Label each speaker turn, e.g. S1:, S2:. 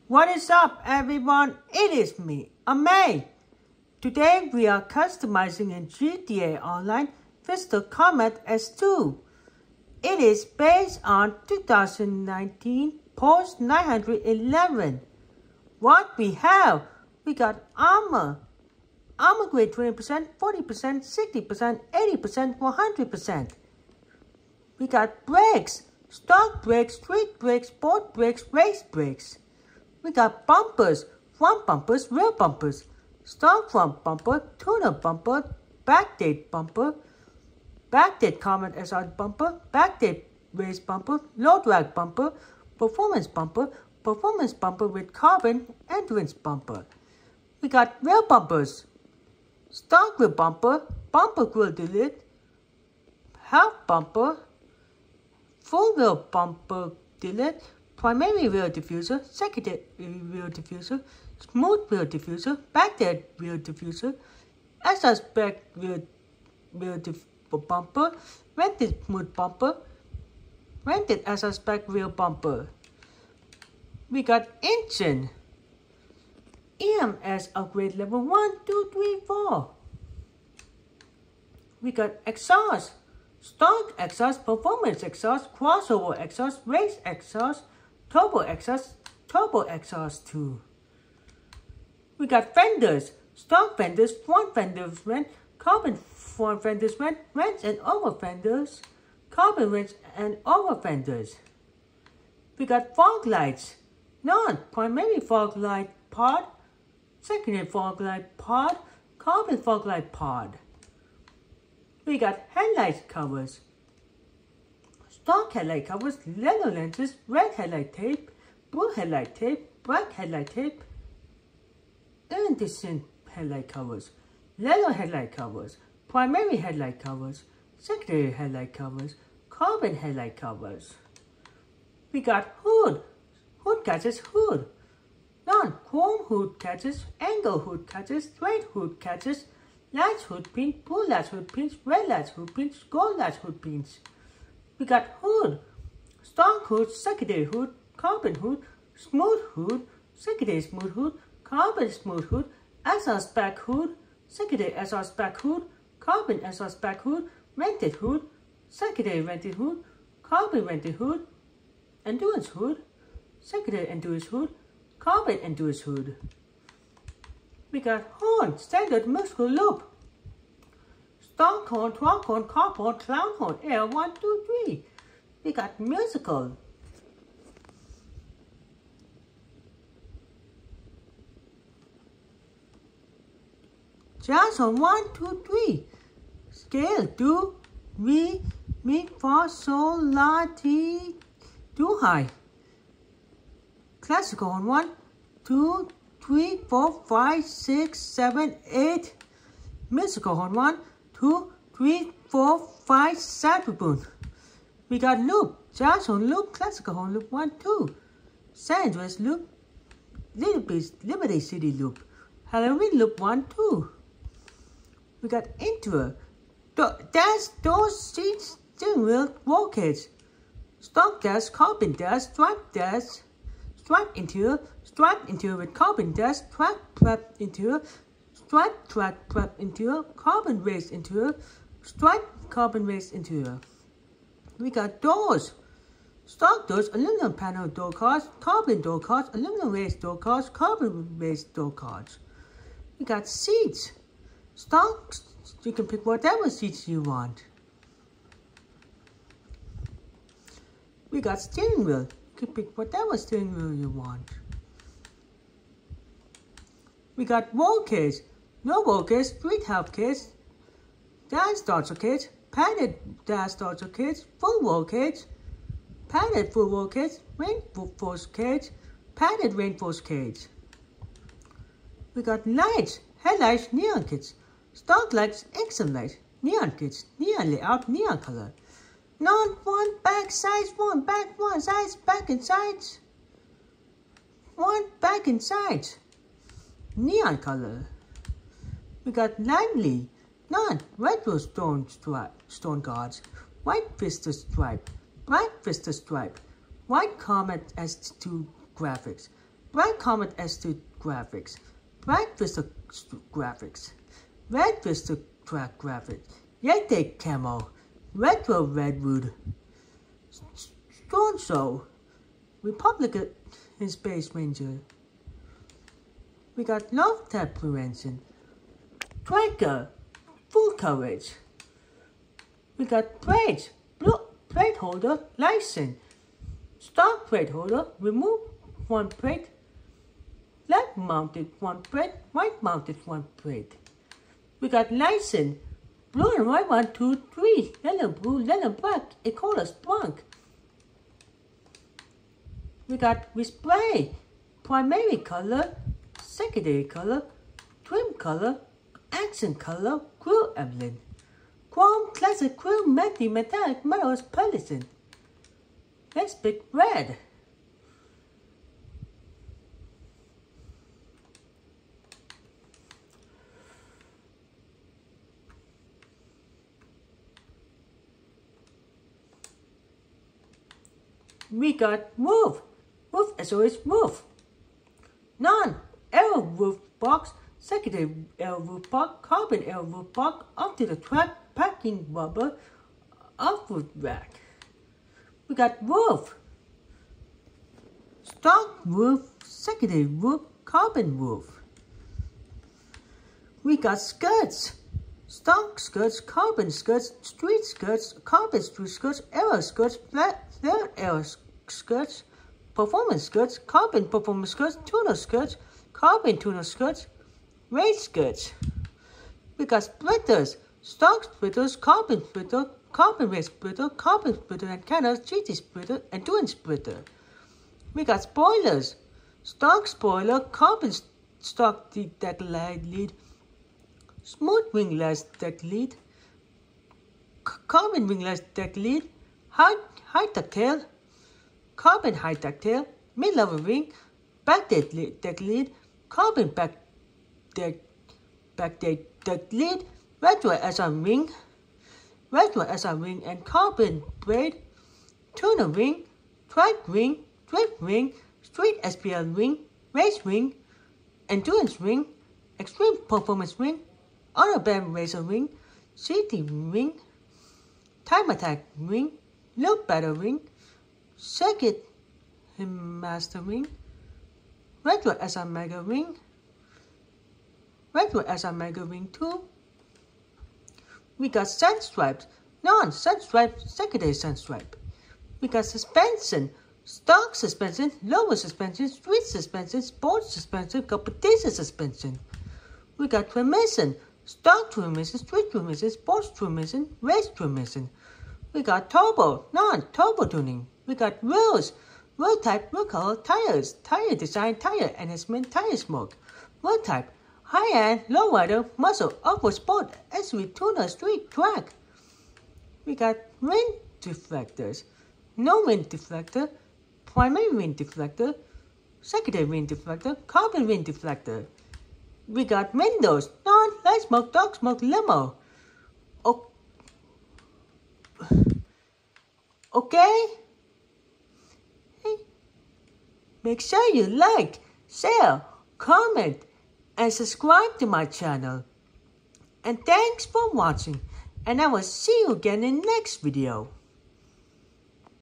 S1: What is up, everyone? It is me, Amay. Today we are customizing in GTA Online Crystal Comet S2. It is based on 2019 Porsche 911. What we have? We got armor grade 20%, 40%, 60%, 80%, 100%. We got brakes, stock brakes, street brakes, sport brakes, race brakes. We got bumpers, front bumpers, rear bumpers, stock front bumper, tuner bumper, backdate bumper, backdate Comet SR bumper, backdate race bumper, low drag bumper, performance bumper with carbon endurance bumper. We got rear bumpers, stock rear bumper, bumper grill delete, half bumper, full rear bumper delete, primary rear diffuser, secondary rear diffuser, smooth rear diffuser, backdate rear diffuser, SR spec rear bumper, vented smooth bumper, vented SR spec rear bumper. We got engine, EMS upgrade level 1, 2, 3, 4. We got exhaust, stock exhaust, performance exhaust, crossover exhaust, race exhaust, turbo exhaust 2. We got fenders, stock fenders, front fenders vent, carbon front fenders vent, vents and over fenders, carbon vents and over fenders. We got fog lights, non-primary fog light pod, secondary fog light pod, carbon fog light pod. We got headlight covers, stock headlight covers, leather lenses, red headlight tape, blue headlight tape, black headlight tape, iridescent headlight covers, leather headlight covers, primary headlight covers, secondary headlight covers, carbon headlight covers. We got hood catches hood, non-chrome hood catches, angle hood catches, straight hood catches, latch hood pin, blue latch hood pins, red latch hood pins, gold latch hood pins. We got hood, stock hood, secondary hood, carbon hood, smooth hood, secondary smooth hood, carbon smooth hood, SR spec hood, secondary SR spec hood, carbon SR spec hood, vented hood, secondary vented hood, carbon vented hood, endurance hood, secondary endurance hood, carbon endurance hood. We got horn, standard musical loop, stock horn, truck horn, cop horn, clown horn, air 1, 2, 3. We got musical. Jazz horn 1, 2, 3. Scale do, re, mi, fa, sol, la, ti, do high. Classical horn 1, 2, 3, 4, 5, 6, 7, 8. Musical horn 1, 2, 3, 4, 5, saxophone. We got loop, jazz horn loop, classical horn loop 1, 2. San Andreas loop, Liberty City loop, Halloween loop 1, 2. We got interior, dash, doors, seats, steering wheel, roll cage, stock dash, carbon dash, stripe interior with carbon dash, track prep interior, stripe track prep interior, carbon raised interior, stripe carbon raised interior. We got doors, stock doors, aluminum panel door cards, carbon door cards, aluminum raised door cards, carbon raised door cards. We got seats, stock, you can pick whatever seats you want. We got steering wheel, you can pick whatever steering wheel you want. We got roll cage, no roll cage, street half cage, dash starter cage, padded dash starter cage, full roll cage, padded full roll cage, reinforced cage, padded reinforced cage. We got lights, headlights, neon kits, stock lights, excel lights, neon kits, neon layout, neon color. Non-one, back, sides, one, back, one, sides, back and sides. One, back and sides. Neon color. We got lively, non-retro stone guards, white vista stripe, bright vista stripe, white Comet S2 graphics, Bright Comet S2 graphics, Bright Vista graphics, Red Vista track graphics, Yeti Camo, Retro Redwood, Storm Show, Republican and Space Ranger. We got Love Tap Prevention, Tracker, Full Coverage. We got Plates, Plate Holder, License, Stock Plate Holder, remove one plate, left mounted one plate, right mounted one plate. We got License, blue and white 1, 2, 3, yellow, blue, yellow, black, a color blank. We got Display, primary color, secondary color, trim color, accent color, quill emblem, chrome, classic, quill, matte, metallic, metals, pearlescent. Let's pick red. We got Move, Move SOS Move, Non-Arrow Roof Box, Secondary Arrow Roof Box, Carbon Arrow Roof Box, onto the track, packing rubber, off-road rack. We got Roof, Stock Roof, Secondary Roof, Carbon Roof. We got Skirts, Stock Skirts, Carbon Skirts, Street Skirts, Carbon Street Skirts, Arrow Skirts, Flat Arrow Skirts, Performance Skirts, Carbon Performance Skirts, Tuner Skirts, Carbon Tuner Skirts, Race Skirts. We got Splitters, Stock Splitters, Carbon Splitter, Carbon Race Splitter, Carbon Splitter and Canals, GT Splitter, and Twin Splitter. We got Spoilers, Stock Spoiler, Carbon Stock Deck Lead, Smooth Wingless Deck Lead, Carbon Wingless Deck Lead, High Ducktail, Carbon High Ducktail, Mid-Level Wing, Back Deck Lead, Carbon Back Deck Lead, Retro SR Wing, and Carbon Braid, Tuner Wing, Track Wing, Drift Wing, Street SPL Wing, Race Wing, Endurance Wing, Extreme Performance Wing, Honor Band Racer Wing, City Wing, Time Attack Wing, Loop Battle Wing, Circuit Master Wing, Retro SR Mega Wing, Retro SR Mega Wing 2. We got Sun Stripes, Non-Sun Stripe, Secondary Sun Stripe. We got Suspension, Stock Suspension, Lower Suspension, Street Suspension, Sports Suspension, Competition Suspension. We got Transmission, Stock Transmission, Street Transmission, Sports Transmission, Race Transmission. We got Turbo, Non-Turbo Tuning. We got Wheels, Wheel Type, Wheel Color, Tires, Tire Design, Tire Enhancement, Tire Smoke. Wheel Type, High-End, Low-Rider, Muscle, Off-Road Sport, SUV Tuner, Street, Track. We got Wind Deflectors, No Wind Deflector, Primary Wind Deflector, Secondary Wind Deflector, Carbon Wind Deflector. We got Windows, Non-Light Smoke, Dark Smoke, Limo. Okay? Hey, make sure you like, share, comment, and subscribe to my channel. And thanks for watching, and I will see you again in the next video.